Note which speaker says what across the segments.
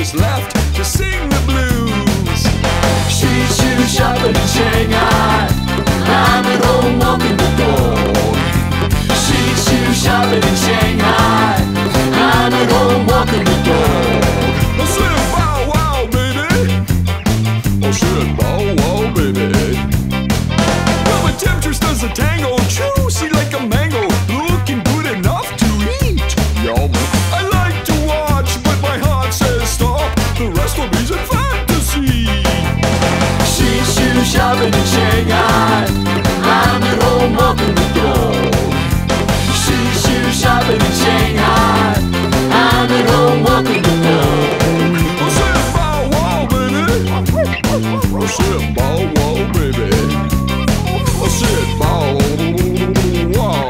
Speaker 1: just left to sing the blues.
Speaker 2: She's shoe shopping in Shanghai. I'm at home walking the dog. She's shoe shopping in Shanghai. I'm at home walking the dog.
Speaker 1: I said bow wow, baby. I said bow wow, baby. Well, my temptress does the tango, juicy like a mango, looking good enough to eat. Yum. I like to watch, but my heart says stop. The rest will be in fantasy.
Speaker 2: She's shoe shopping in Shanghai. I'm at home walking the dog. She's shoe shopping in Shanghai. I'm at home walking the dog.
Speaker 1: I said bow wow, baby. I said bow wow, baby. I said bow wow,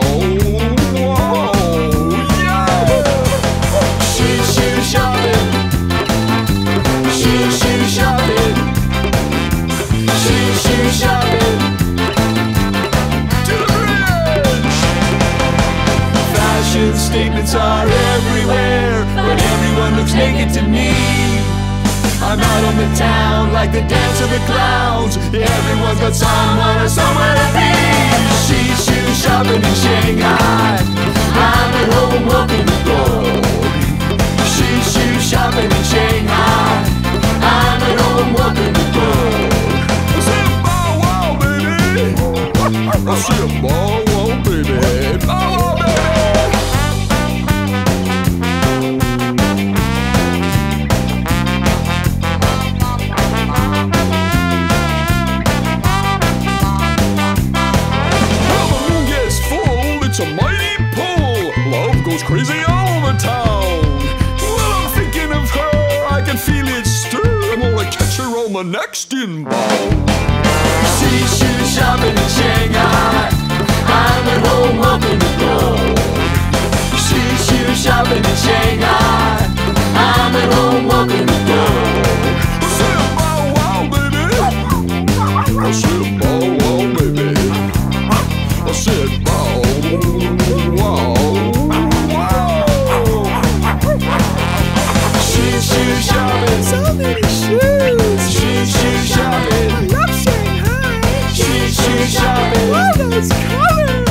Speaker 1: wow, yeah.
Speaker 2: She's shoe shopping. She's shoe shopping. She's shoe shopping.
Speaker 1: To the bridge.
Speaker 2: Fashion statements are everywhere, but everyone looks naked to me. I'm out on the town like the dance of the clowns. Everyone's got someone or somewhere to be. She's shoe shopping in Shanghai. I'm at home walking the dog. She's shoe shopping in Shanghai. I'm at home walking the dog.
Speaker 1: I said bow wow, baby. I said bow wow, baby. Bow wow, baby. Well, the moon gets full, it's a mighty pull. Love goes crazy all the town. Well, I'm thinking of her, I can feel it stir. I'm gonna catch her on my next inbound.
Speaker 2: She's shoe shopping in Shanghai. I'm at home walking the dog. She's shoe shopping in Shanghai. I'm at home walking the dog.
Speaker 1: I said bow wow, baby. I said bow wow, baby. I said bow wow, wow.
Speaker 2: She's shoe shopping.
Speaker 3: So many shoes.
Speaker 2: She's shoe shopping.
Speaker 3: I love Shanghai.
Speaker 2: She's shoe shopping.
Speaker 3: All those colors.